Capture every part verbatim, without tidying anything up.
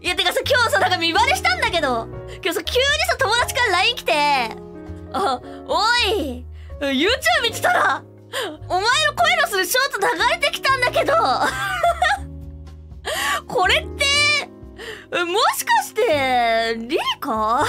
いや、てかさ、今日さ、なんか見バレしたんだけど、今日さ、急にさ、友達から ライン 来て、あ、おい、YouTube 見てたら、お前の声のするショート流れてきたんだけど、これって、もしかして、リリカ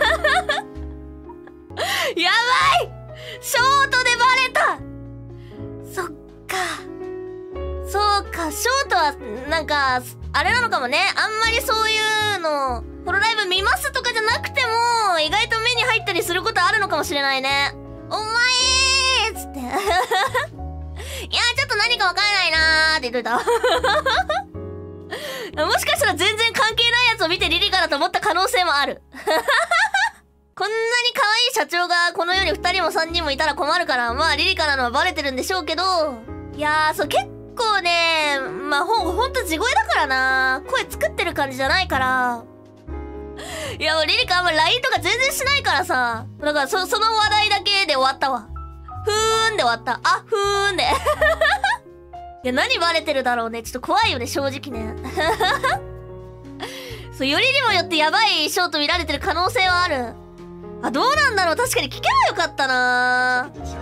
やばい、ショートでバレた。そっか。そうか、ショートは、なんか、あれなのかもね。あんまりそういうの、ホロライブ見ますとかじゃなくても、意外と目に入ったりすることあるのかもしれないね。お前ーっつって。いや、ちょっと何かわからないなーって言っといた。もしかしたら全然関係ないやつを見てリリカだと思った可能性もある。こんなに可愛い社長がこの世にふたりもさんにんもいたら困るから、まあリリカなのはバレてるんでしょうけど、いやー、そう、結構ね、まあほん、ほんと地声だからな。声作ってる感じじゃないから。いや、もうリリカあんま ライン とか全然しないからさ。だからそ、その話題だけで終わったわ。ふーんで終わった。あ、ふーんで。いや、何バレてるだろうね。ちょっと怖いよね、正直ね。そう、よりにもよってやばいショート見られてる可能性はある。あ、どうなんだろう。確かに聞けばよかったなー。